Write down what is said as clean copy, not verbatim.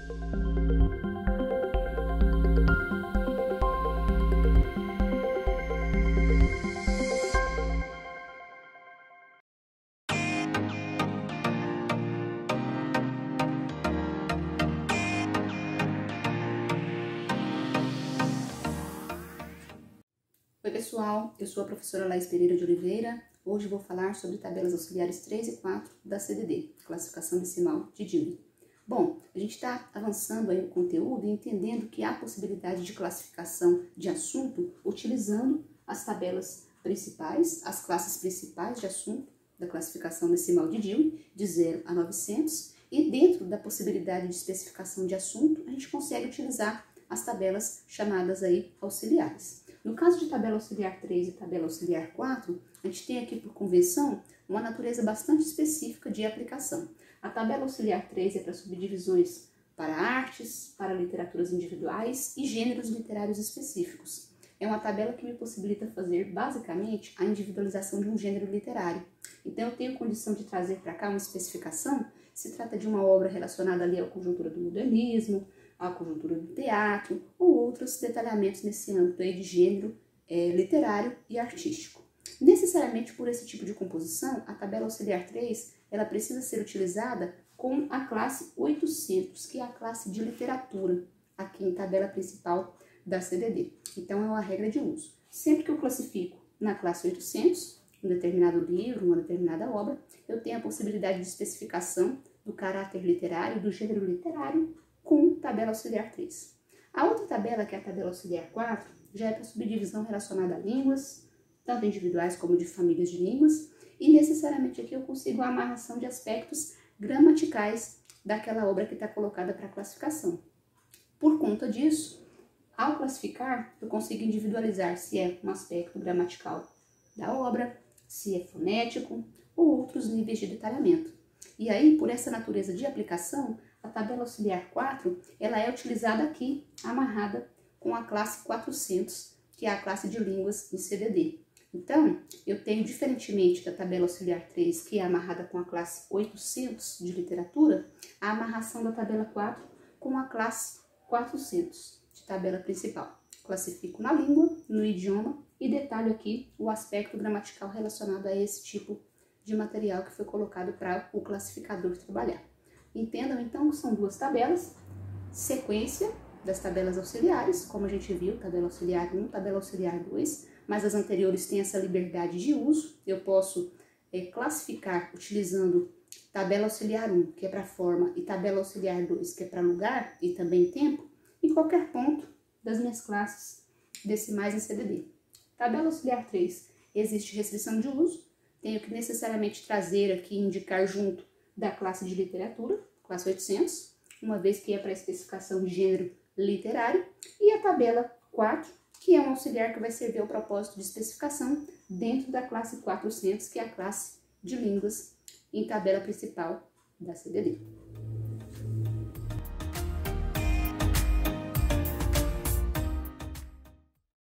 Oi pessoal, eu sou a professora Laís Pereira de Oliveira. Hoje vou falar sobre tabelas auxiliares 3 e 4 da CDD, Classificação Decimal de Dewey. Bom, a gente está avançando aí no conteúdo e entendendo que há possibilidade de classificação de assunto utilizando as tabelas principais, as classes principais de assunto da classificação decimal de Dewey, de 0 a 900, e dentro da possibilidade de especificação de assunto, a gente consegue utilizar as tabelas chamadas aí auxiliares. No caso de tabela auxiliar 3 e tabela auxiliar 4, a gente tem aqui por convenção uma natureza bastante específica de aplicação. A tabela auxiliar 3 é para subdivisões para artes, para literaturas individuais e gêneros literários específicos. É uma tabela que me possibilita fazer basicamente a individualização de um gênero literário. Então eu tenho condição de trazer para cá uma especificação, se trata de uma obra relacionada ali à conjuntura do modernismo, à conjuntura do teatro ou outros detalhamentos nesse âmbito aí de gênero literário e artístico. Necessariamente por esse tipo de composição, a tabela auxiliar 3 ela precisa ser utilizada com a classe 800, que é a classe de literatura, aqui em tabela principal da CDD. Então é uma regra de uso. Sempre que eu classifico na classe 800, um determinado livro, uma determinada obra, eu tenho a possibilidade de especificação do caráter literário, do gênero literário, com tabela auxiliar 3. A outra tabela, que é a tabela auxiliar 4, já é para subdivisão relacionada a línguas, tanto individuais como de famílias de línguas, e necessariamente aqui eu consigo a amarração de aspectos gramaticais daquela obra que está colocada para classificação. Por conta disso, ao classificar, eu consigo individualizar se é um aspecto gramatical da obra, se é fonético ou outros níveis de detalhamento. E aí, por essa natureza de aplicação, a tabela auxiliar 4, ela é utilizada aqui, amarrada com a classe 400, que é a classe de línguas em CDD. Então, eu tenho, diferentemente da tabela auxiliar 3, que é amarrada com a classe 800 de literatura, a amarração da tabela 4 com a classe 400 de tabela principal. Classifico na língua, no idioma e detalho aqui o aspecto gramatical relacionado a esse tipo de material que foi colocado para o classificador trabalhar. Entendam então que são duas tabelas, sequência das tabelas auxiliares, como a gente viu, tabela auxiliar 1, tabela auxiliar 2, mas as anteriores têm essa liberdade de uso. Eu posso classificar utilizando tabela auxiliar 1, que é para forma, e tabela auxiliar 2, que é para lugar e também tempo, em qualquer ponto das minhas classes decimais em CDD. Tabela auxiliar 3, existe restrição de uso, tenho que necessariamente trazer aqui, indicar junto da classe de literatura, classe 800, uma vez que é para especificação de gênero literário, e a tabela 4, que é um auxiliar que vai servir ao propósito de especificação dentro da classe 400, que é a classe de línguas em tabela principal da CDD.